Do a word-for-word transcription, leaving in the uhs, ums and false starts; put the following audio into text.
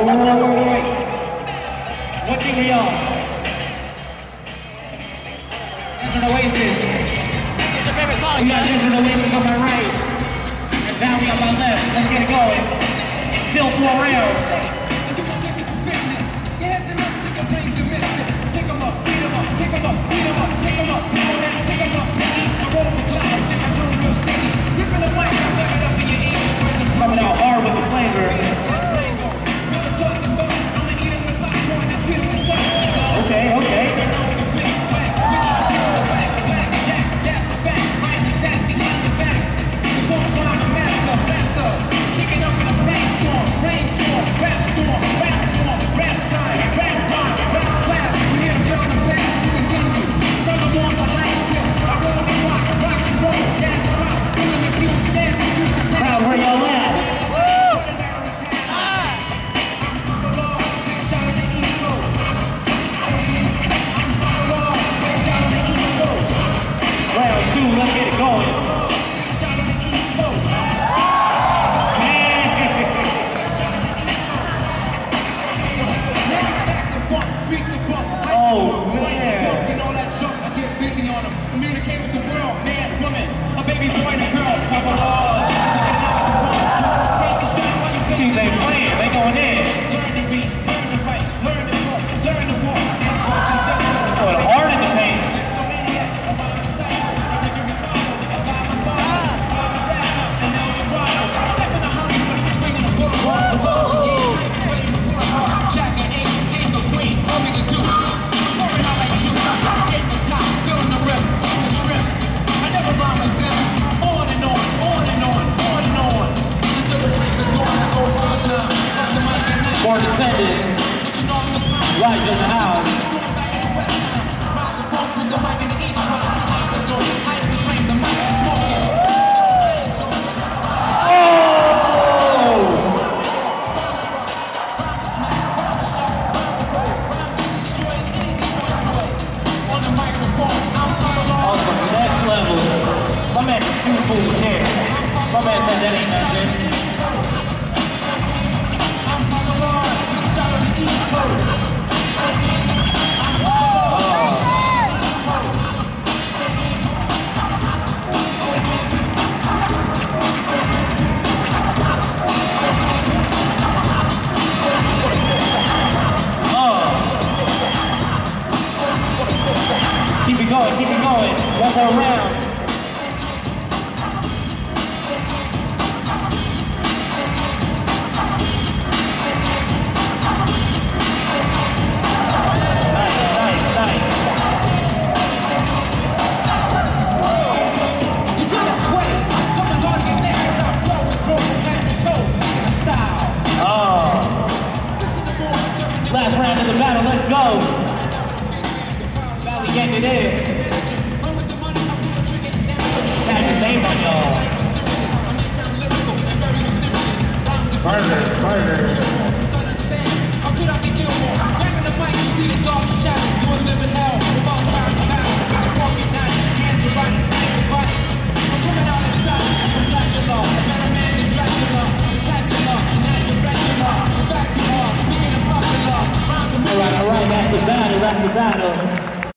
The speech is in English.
wait, wait, wait. What team are y'all? This is Oasis. What's your favorite song? We got this is Oasis on my right. And Valley on my left. Let's get it going. Still four rounds. Coming out hard with the flavor. Okay, okay. Let's get it going. Oh, man. And all that junk, I get busy on them. Communicate with the world, man, woman, a baby boy and a girl. Papa laws. See, they playing, they going in. Learn to read, learn to write, learn to talk, learn to walk, and just let go. Oh, hard in the paint. More descendants, right in the house. Keep it going, keep it going. One more round. Nice, nice, nice. You get a sweat, coming hard in your neck as I flow with broken head and toes, singing a style. Oh. Last round of the battle, let's go. Getting it in. Had his name on y'all. Murder, murder.